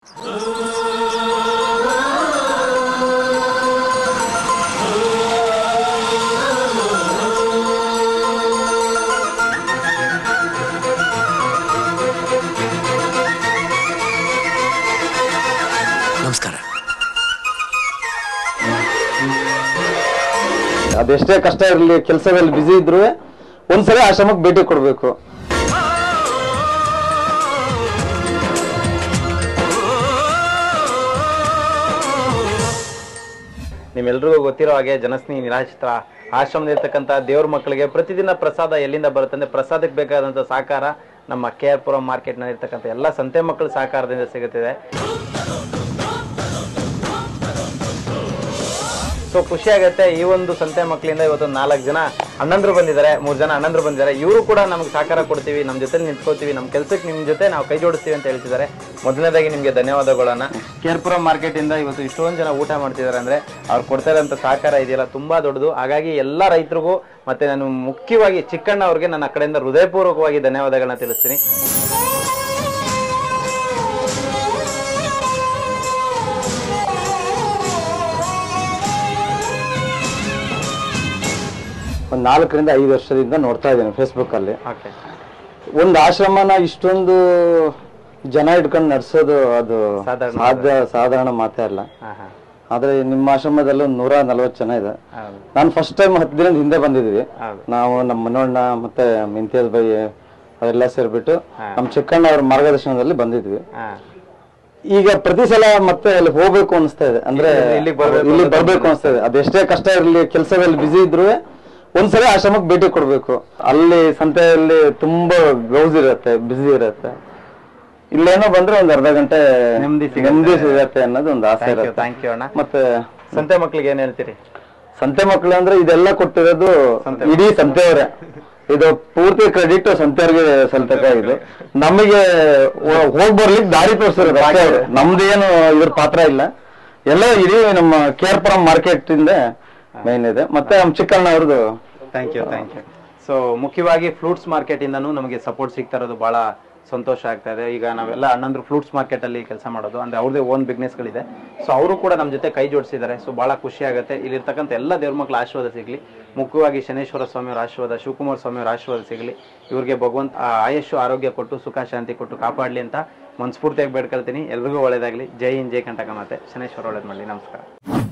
ನಮಸ್ಕಾರ. ಅದೆಷ್ಟೇ ಕಷ್ಟ ಇರಲಿ, ಕೆಲಸದಲ್ಲಿ ಬಿಸಿ ಇದ್ರು ಒಂದ್ಸಲ ಆಶ್ರಮಕ್ಕೆ ಭೇಟಿ ಕೊಡ್ಬೇಕು. ನಿಮ್ಮೆಲ್ರಿಗೂ ಗೊತ್ತಿರೋ ಹಾಗೆ ಜನಸ್ನೇಹಿ ನಿರಾಶ್ರಿತ ಆಶ್ರಮದಲ್ಲಿರ್ತಕ್ಕಂಥ ದೇವ್ರ ಮಕ್ಕಳಿಗೆ ಪ್ರತಿದಿನ ಪ್ರಸಾದ ಎಲ್ಲಿಂದ ಬರುತ್ತೆ ಅಂದ್ರೆ ಪ್ರಸಾದಕ್ಕೆ ಬೇಕಾದಂಥ ಸಹಕಾರ ನಮ್ಮ KR ಪುರಂ ಮಾರ್ಕೆಟ್ನಲ್ಲಿ ಇರ್ತಕ್ಕಂಥ ಎಲ್ಲ ಸಂತೆ ಮಕ್ಕಳ ಸಹಕಾರದಿಂದ ಸಿಗುತ್ತಿದೆ. ಸೊ ಖುಷಿ ಆಗುತ್ತೆ. ಈ ಒಂದು ಸಂತೆ ಮಕ್ಕಳಿಂದ ಇವತ್ತು 4 ಜನ ಅಣ್ಣಂದ್ರು ಬಂದಿದ್ದಾರೆ, 3 ಜನ ಅಣ್ಣಂದ್ರು ಬಂದಿದ್ದಾರೆ. ಇವರು ಕೂಡ ನಮ್ಗೆ ಸಹಕಾರ ಕೊಡ್ತೀವಿ, ನಮ್ಮ ಜೊತೆ ನಿಂತ್ಕೋತೀವಿ, ನಮ್ಮ ಕೆಲಸಕ್ಕೆ ನಿಮ್ಮ ಜೊತೆ ನಾವು ಕೈ ಜೋಡಿಸ್ತೀವಿ ಅಂತ ಹೇಳ್ತಿದ್ದಾರೆ. ಮೊದಲನೇದಾಗಿ ನಿಮಗೆ ಧನ್ಯವಾದಗಳನ್ನ. KR ಪುರಂ ಮಾರ್ಕೆಟ್ ಇಂದ ಇವತ್ತು ಇಷ್ಟೊಂದು ಜನ ಊಟ ಮಾಡ್ತಿದ್ದಾರೆ ಅಂದ್ರೆ ಅವ್ರು ಕೊಡ್ತಾ ಇರೋಂಥ ಸಹಕಾರ ಇದೆಯಲ್ಲ ತುಂಬಾ ದೊಡ್ಡದು. ಹಾಗಾಗಿ ಎಲ್ಲ ರೈತರಿಗೂ ಮತ್ತೆ ನಾನು ಮುಖ್ಯವಾಗಿ ಚಿಕ್ಕಣ್ಣ ಅವ್ರಿಗೆ ನನ್ನ ಕಡೆಯಿಂದ ಹೃದಯಪೂರ್ವಕವಾಗಿ ಧನ್ಯವಾದಗಳನ್ನ ತಿಳಿಸ್ತೀನಿ. ಒಂದು 4 ರಿಂದ 5 ವರ್ಷದಿಂದ ನೋಡ್ತಾ ಇದ್ದೇನೆ ಫೇಸ್ಬುಕ್ ಅಲ್ಲಿ. ಒಂದು ಆಶ್ರಮನ ಇಷ್ಟೊಂದು ಜನ ಇಟ್ಕೊಂಡು ನಡೆಸೋದು ಅದು ಸಾಧಾರಣ ಮಾತೇ ಅಲ್ಲ. ಆದ್ರೆ ನಿಮ್ಮ ಆಶ್ರಮದಲ್ಲಿ 140 ಜನ ಇದೆ. ನಾನು ಫಸ್ಟ್ ಟೈಮ್ 10 ದಿನದ ಹಿಂದೆ ಬಂದಿದ್ವಿ ನಾವು, ನಮ್ಮ ಮನೋಣ್ಣ ಮತ್ತೆ ಇಂತಿಯಾಜ್ ಬೈ ಅದೆಲ್ಲ ಸೇರ್ಬಿಟ್ಟು ನಮ್ಮ ಚಿಕ್ಕಣ್ಣ ಅವ್ರ ಮಾರ್ಗದರ್ಶನದಲ್ಲಿ ಬಂದಿದ್ವಿ. ಈಗ ಪ್ರತಿ ಸಲ ಮತ್ತೆ ಅಲ್ಲಿ ಹೋಗ್ಬೇಕು ಅನಿಸ್ತಾ ಇದೆ, ಅಂದ್ರೆ ಇಲ್ಲಿ ಬರ್ಬೇಕು ಅನಿಸ್ತಾ ಇದೆ. ಅದೆಷ್ಟೇ ಕಷ್ಟ ಇರಲಿ, ಕೆಲಸದಲ್ಲಿ ಬಿಸಿ ಇದ್ರು ಒಂದ್ಸಲ ಆಶ್ರಮಕ್ಕೆ ಭೇಟಿ ಕೊಡ್ಬೇಕು. ಅಲ್ಲಿ ಸಂತೆಯಲ್ಲಿ ತುಂಬಾ ಗೌಜ್ ಇರತ್ತೆ, ಬಿಸಿ ಇರತ್ತೆ. ಇಲ್ಲೇನೋ ಬಂದ್ರೆ ಒಂದ್ ಅರ್ಧ ಗಂಟೆ ನೆಮ್ಮದಿ ಸಿಗತ್ತೆ ಅನ್ನೋದು ಒಂದು ಆಸೆ ಇರುತ್ತೆ. ಥ್ಯಾಂಕ್ ಯು ಅಣ್ಣ. ಮತ್ತೆ ಸಂತೆ ಮಕ್ಳಿಗೆ ಏನ್ ಹೇಳ್ತೀರಿ? ಸಂತೆ ಮಕ್ಳು ಅಂದ್ರೆ ಇದೆಲ್ಲ ಕೊಟ್ಟಿರೋದು ಇಡೀ ಸಂತೆಯವರೇ. ಇದು ಪೂರ್ತಿ ಕ್ರೆಡಿಟ್ ಸಂತೆಯವ್ರಿಗೆ ಸಲ್ಬೇಕಾಗಿದೆ. ನಮಗೆ ಹೋಗ್ ಬರ್ಲಿಕ್ಕೆ ದಾರಿ ತೋರಿಸಿರೋದು ಅಷ್ಟೇ. ನಮ್ದೇನು ಇದ್ರ ಪಾತ್ರ ಇಲ್ಲ. ಎಲ್ಲ ಇಡೀ ನಮ್ಮ KR ಪುರಂ ಮಾರ್ಕೆಟ್ ಇಂದ ಮೈನ್ ಇದೆ. ಮತ್ತೆ ನಮ್ಮ ಚಿಕ್ಕಣ್ಣ ಅವ್ರದ್ದು ಥ್ಯಾಂಕ್ ಯು. ಸೊ ಮುಖ್ಯವಾಗಿ ಫ್ರೂಟ್ಸ್ ಮಾರ್ಕೆಟ್ ಇಂದನೂ ನಮಗೆ ಸಪೋರ್ಟ್ ಸಿಗ್ತಾ ಇರೋದು ಬಹಳ ಸಂತೋಷ ಆಗ್ತಾ ಇದೆ. ಈಗ ನಾವೆಲ್ಲ ಅಣ್ಣಂದ್ರು ಫ್ರೂಟ್ಸ್ ಮಾರ್ಕೆಟ್ ಅಲ್ಲಿ ಕೆಲಸ ಮಾಡೋದು, ಅಂದ್ರೆ ಅವ್ರದೇ ಓನ್ ಬಿಸ್ನೆಸ್ಗಳಿದೆ. ಸೊ ಅವರು ಕೂಡ ನಮ್ಮ ಜೊತೆ ಕೈ ಜೋಡಿಸಿದ್ದಾರೆ. ಸೊ ಬಹಳ ಖುಷಿ ಆಗುತ್ತೆ. ಇಲ್ಲಿರ್ತಕ್ಕಂಥ ಎಲ್ಲ ದೇವ್ರ ಮಕ್ಕಳ ಆಶೀರ್ವಾದ ಸಿಗಲಿ. ಮುಖ್ಯವಾಗಿ ಶನೇಶ್ವರ ಸ್ವಾಮಿಯವರ ಆಶೀರ್ವಾದ, ಶಿವಕುಮಾರ ಸ್ವಾಮಿಯವರ ಆಶೀರ್ವಾದ ಸಿಗಲಿ. ಇವ್ರಿಗೆ ಭಗವಂತ ಆಯುಷು ಆರೋಗ್ಯ ಕೊಟ್ಟು ಸುಖ ಶಾಂತಿ ಕೊಟ್ಟು ಕಾಪಾಡಲಿ ಅಂತ ಮನಸ್ಫೂರ್ತಿಯಾಗಿ ಬೇಡ್ಕೊಳ್ತೀನಿ. ಎಲ್ರಿಗೂ ಒಳ್ಳೇದಾಗಲಿ. ಜೈ ಹಿಂದ್, ಜೈ ಕಂಟಕ ಮಾತೆ. ಶನೇಶ್ವರ ಒಳ್ಳೇದು ಮಾಡಲಿ. ನಮಸ್ಕಾರ.